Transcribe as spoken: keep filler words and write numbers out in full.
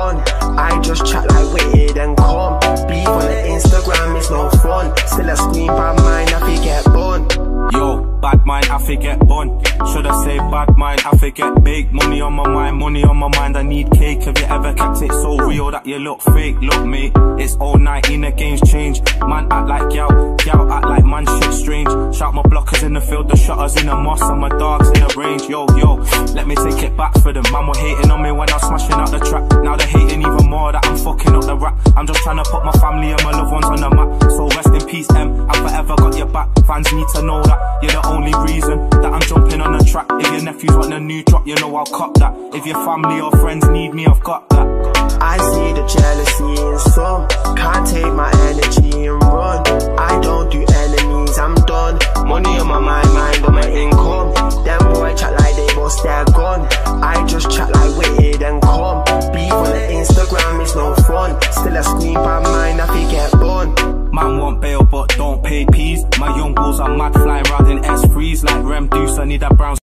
gone. I just chat like waited and come. Beef on the Instagram is no fun. Still a scream bad mind, I fi get bun. Yo, bad mind, I fi get bun. Should I say bad mind, I fi get big. Money on my mind, money on my mind, I need cake. Have you ever kept it so real that you look fake? Look mate, it's all nineteen, the game's change. Man act like yow, yow act like man shit strange. Shout my blockers in the field, the shutters in the moss, and my dogs in the range. Yo, yo, let me take it back for them. Man were hating on me when I was smashing out the track. Now they're hating even more that I'm fucking up the rap. I'm just trying to put my family and my loved ones on the map. So rest in peace, M, I forever got your back. Fans need to know that you're the only reason that I'm jumping on the track. If your nephews want a new drop, you know I'll cop that. If your family or friends need me, I've got that. I see the jealousy in some. Can't take my energy and run. I don't do enemies, I'm done. Money on my mind, mind on my income. Them boy chat like they bust their gun. I just chat like waited and come. Beef on the Instagram is no fun. Still a scream bad mind, I fi get bun. Man want bail but don't pay peas. My young bulls are mad flying round in S threes like Rem Deuce, I need that brown